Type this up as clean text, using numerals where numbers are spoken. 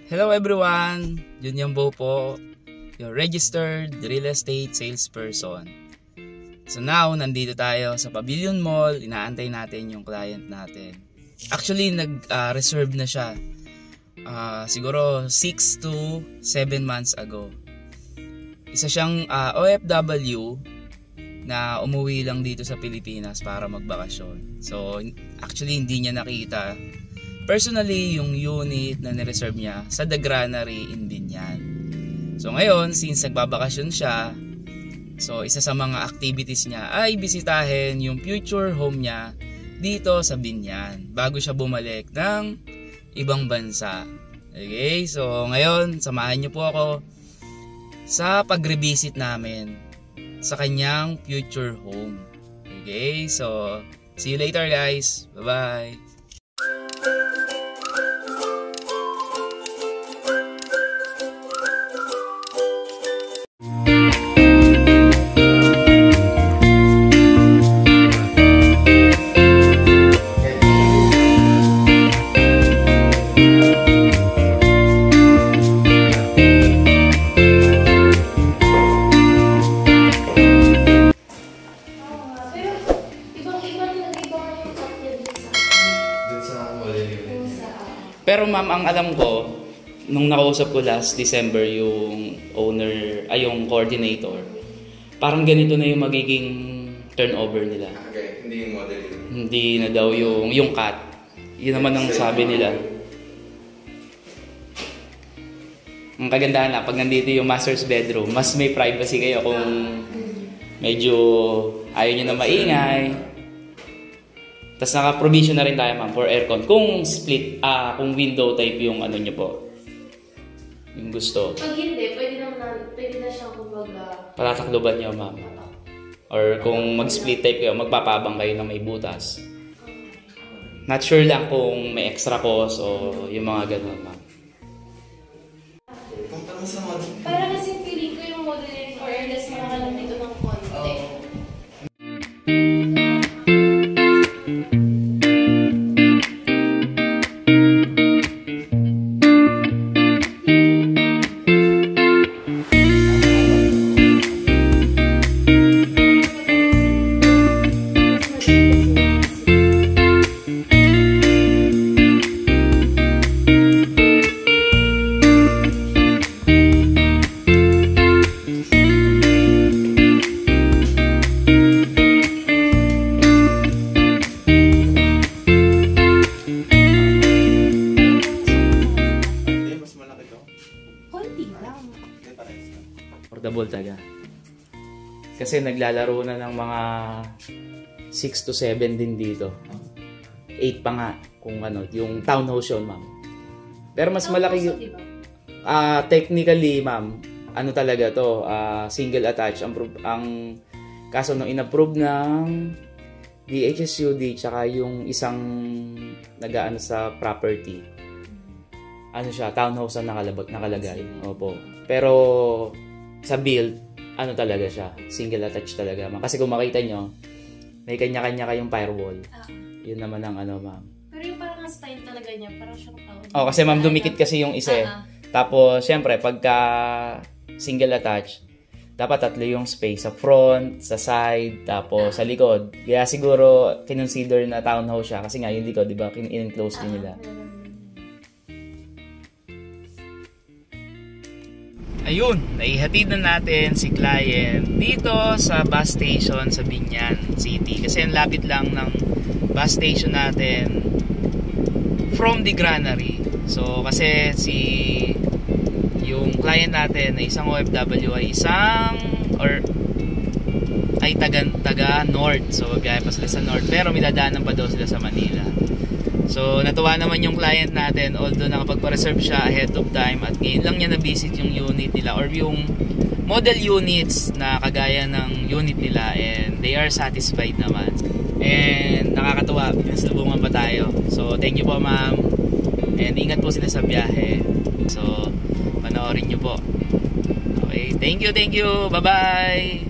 Hello everyone! Jun Bo po, your registered real estate salesperson. So now, nandito tayo sa Pavilion Mall. Inaantay natin yung client natin. Actually, nag-reserve na siya. Siguro 6 to 7 months ago. Isa siyang OFW na umuwi lang dito sa Pilipinas para magbakasyon. So, actually, hindi niya nakita personally yung unit na nireserve niya sa The Granary in Binyan. So ngayon, since nagbabakasyon siya, so isa sa mga activities niya ay bisitahin yung future home niya dito sa Binyan bago siya bumalik ng ibang bansa. Okay, so ngayon, samahan niyo po ako sa pag-revisit namin sa kanyang future home. Okay, so see you later guys. Bye-bye. Pero ma'am, ang alam ko, nung nakausap ko last December yung owner, yung coordinator, parang ganito na yung magiging turnover nila. Okay, hindi yung model yun. Hindi na daw yung cut. Yun naman ang sabi nila. Ang kagandahan na, pag nandito yung master's bedroom, mas may privacy kayo kung medyo ayaw nyo na maingay. Tapos naka-provision na rin tayo ma'am for aircon. Kung split, kung window type yung ano nyo po. Yung gusto. Pag hindi, pwede na siyang kumbaga Patatakloban nyo ma'am. Or kung mag-split type kayo, magpapabang kayo na may butas. Not sure lang kung may extra cost o yung mga ganun ma'am. para kasi feeling ko yung modeling or less makakalang dito ng konti. Affordable talaga. Kasi naglalaro na ng mga 6 to 7 din dito. 8 pa nga kung ano, yung townhouse yun, ma'am. Pero mas malaki yung technically, ma'am, ano talaga to, single attached. Ang kaso nung inapprove ng DHSUD tsaka yung isang nag-aano sa property. Ano siya, townhouse ang nakalagay. Opo. Pero sa build, ano talaga siya, single attached talaga. Kasi kung makita nyo, may kanya-kanya kayong firewall. Yun naman ang ano, ma'am. Pero yung parang ang style talaga niya, parang siyang taon. Kasi ma'am, dumikit kasi yung isa. Tapos, syempre, pagka single attached, dapat tatlo yung space sa front, sa side, tapos sa likod. Kaya siguro, kinonsider na townhouse siya. Kasi nga, yung likod, di ba, in-enclose din nila. Ayun, naihatid na natin si client dito sa bus station sa Binyan City. Kasi ang lapit lang ng bus station natin from The Granary. So, kasi yung client natin na isang OFW ay taga North. So, gaya pa sila sa North. Pero midadaanan pa daw sila sa Manila. So, natuwa naman yung client natin, although nakapagpa-reserve siya ahead of time at ngayon lang niya na-visit yung unit nila or yung model units na kagaya ng unit nila, and they are satisfied naman. And nakakatuwa, pinasalubungan pa tayo. So, thank you po ma'am. And ingat po sila sa biyahe. So, panoorin nyo po. Okay, thank you. Bye-bye!